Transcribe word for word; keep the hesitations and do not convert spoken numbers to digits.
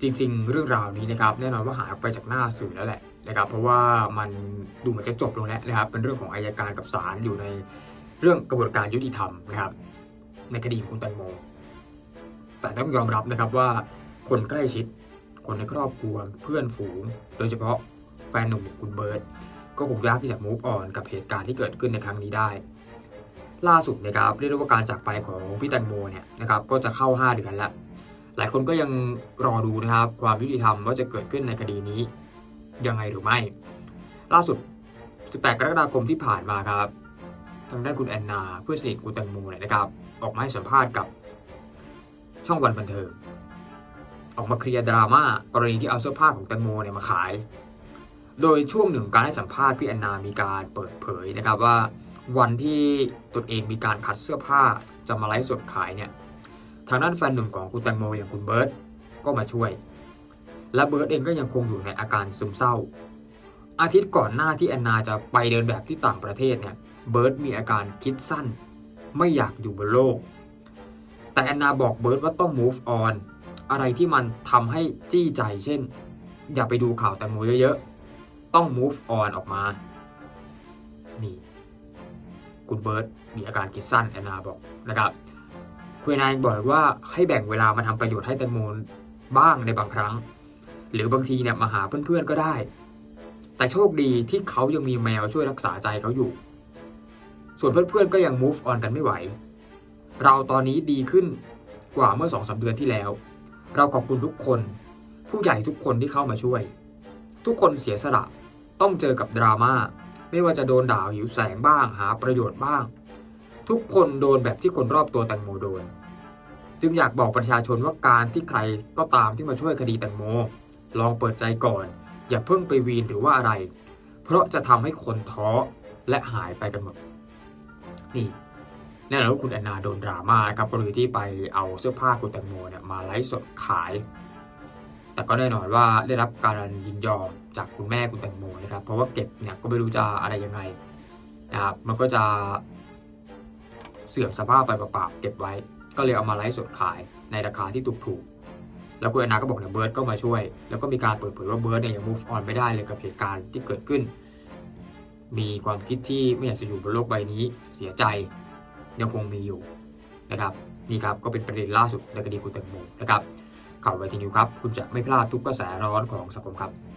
จริงๆเรื่องราวนี้นะครับแน่นอนว่าหายออกไปจากหน้าสื่อแล้วแหละนะครับเพราะว่ามันดูเหมือนจะจบลงแล้วนะครับเป็นเรื่องของอัยการกับศาลอยู่ในเรื่องกระบวนการยุติธรรมนะครับในคดีของคุณแตงโมแต่ต้องยอมรับนะครับว่าคนใกล้ชิดคนในครอบครัวเพื่อนฝูงโดยเฉพาะแฟนหนุ่มอย่างคุณเบิร์ตก็คงยากที่จะ move on กับเหตุการณ์ที่เกิดขึ้นในครั้งนี้ได้ล่าสุดนะครับเรียกได้ว่าการจากไปของพี่แตงโมเนี่ยนะครับก็จะเข้าห้าเดือนแล้วหลายคนก็ยังรอดูนะครับความยุติธรรมว่าจะเกิดขึ้นในคดีนี้ยังไงหรือไม่ล่าสุดสิบแปดกรกฎาคมที่ผ่านมาครับทางด้านคุณแอนนาเพื่อนสนิทคุณแตงโมเนี่ยนะครับออกมาให้สัมภาษณ์กับช่องวันบันเทิงออกมาเคลียร์ดราม่ากรณีที่เอาเสื้อผ้าของแตงโมเนี่ยมาขายโดยช่วงหนึ่งการให้สัมภาษณ์พี่แอนนามีการเปิดเผยนะครับว่าวันที่ตนเองมีการคัดเสื้อผ้าจะมาไลฟ์สดขายเนี่ยทางด้านแฟนหนุ่มของคุณแตงโมอย่างคุณเบิร์ตก็มาช่วยและเบิร์ตเองก็ยังคงอยู่ในอาการซึมเศร้าอาทิตย์ก่อนหน้าที่แอนนาจะไปเดินแบบที่ต่างประเทศเนี่ยเบิร์ตมีอาการคิดสั้นไม่อยากอยู่บนโลกแต่แอนนาบอกเบิร์ตว่าต้อง move on อะไรที่มันทำให้จี้ใจเช่นอย่าไปดูข่าวแตงโมเยอะๆต้อง move on ออกมานี่คุณเบิร์ตมีอาการคิดสั้นแอนนาบอกนะครับคุณแอนนาบอกว่าให้แบ่งเวลามาทำประโยชน์ให้แตงโมบ้างในบางครั้งหรือบางทีเนี่ยมาหาเพื่อนๆก็ได้แต่โชคดีที่เขายังมีแมวช่วยรักษาใจเขาอยู่ส่วนเพื่อนๆก็ยัง move on กันไม่ไหวเราตอนนี้ดีขึ้นกว่าเมื่อ สองถึงสาม เดือนที่แล้วเราขอบคุณทุกคนผู้ใหญ่ทุกคนที่เข้ามาช่วยทุกคนเสียสละต้องเจอกับดราม่าไม่ว่าจะโดนด่าหิวแสงบ้างหาประโยชน์บ้างทุกคนโดนแบบที่คนรอบตัวแตงโมโดนจึงอยากบอกประชาชนว่าการที่ใครก็ตามที่มาช่วยคดีแตงโมลองเปิดใจก่อนอย่าเพิ่งไปวีนหรือว่าอะไรเพราะจะทำให้คนท้อและหายไปกันหมดนี่แน่นอนว่าคุณแอนนาโดนดราม่าครับกรณีที่ไปเอาเสื้อผ้าคุณแตงโมเนี่ยมาไลฟ์สดขายแต่ก็แน่นอนว่าได้รับการยินยอมจากคุณแม่คุณแตงโมนะครับเพราะว่าเก็บเนี่ยก็ไม่รู้จะอะไรยังไงนะครับมันก็จะเสื่อมสภาพไปเปล่าๆเก็บไว้ก็เลยเอามาไลฟ์สดขายในราคาที่ถูกๆแล้วคุณแอนนาก็บอกเนี่ยเบิร์ตก็มาช่วยแล้วก็มีการเปิดเผยว่าเบิร์ตเนี่ยยัง move on ไม่ได้เลยกับเหตุการณ์ที่เกิดขึ้นมีความคิดที่ไม่อยากจะอยู่บนโลกใบนี้เสียใจยังคงมีอยู่นะครับนี่ครับก็เป็นประเด็นล่าสุดในคดีคุณแตงโมนะครับข่าวไวทีนิวครับคุณจะไม่พลาดทุกกระแสร้อนของสังคมครับ